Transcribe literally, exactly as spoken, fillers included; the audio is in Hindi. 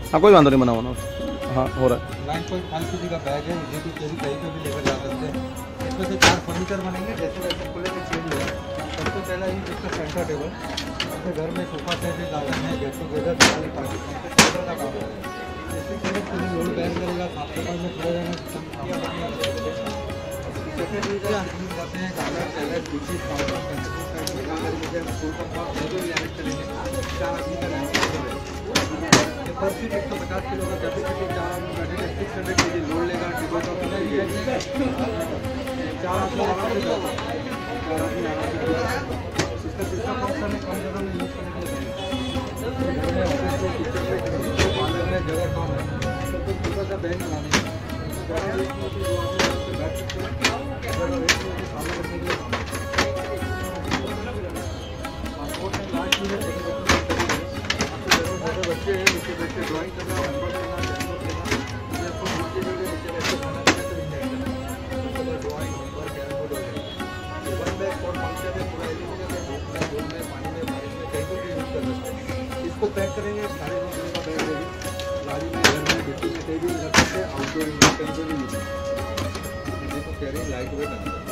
हाँ कोई बात नहीं, बना होना। हाँ हो रहा है। नाइन पॉइंट फाइव के जी का बैग है, इजी टू कैरी, कहीं पे भी लेकर जा सकते हैं। इसमें से चार फर्नीचर बनेंगे, जैसे जैसे खुले में चेंज है। सबसे पहला ही इसका सेंटर टेबल, अपने घर में सोफा सेट गार्डन है, get together Diwali party centre का काम है। इससे पूरी पूरी लोड बैग लगेगा, साफ सफाई में खड़े रहना। सेकेंडरी से जाते हैं garden salad dishes counter side में गार्डन में फूल का लैंड करेंगे, चार आदमी का लैंड करेंगे। पर सीट एक सौ पचास किलो का कैपेसिटी, चार आदमी बैठेंगे, six hundred K G load लेगा। टेबल टॉप लगाइए, चार आदमी आराम से बैठो, चार आदमी आराम से बैठो। इसका तीसरा फंक्शन है, कम जगह में यूज़ करने के लिए पार्लर में जगह कम है, तो कुछ छोटा सा बैंक बनाने का बैठ सकते हैं। सामने रखने के लिए पासपोर्ट में लास्ट में बच्चे हैं, नीचे बैठे ड्राइंग करना, होमवर्क करना, नीचे नीचे नीचे बैठे खाना खाना तो ड्राइंग होमवर्क कैरम बोर्ड हो जाएगा। वन बैग फॉर फंक्शन है, पूरा एलिमिनेट है, धूप में धूप में पानी में बारिश में कहीं भी यूज़ कर सकते हैं। इसको पैक करेंगे, साढ़े नौ किलो का बैग रहेगी, गाड़ी में घर में डिक्की में कहीं भी रख सकते हैं, आउटडोर में कहीं पर भी यूज। इसको कैरी लाइट वेट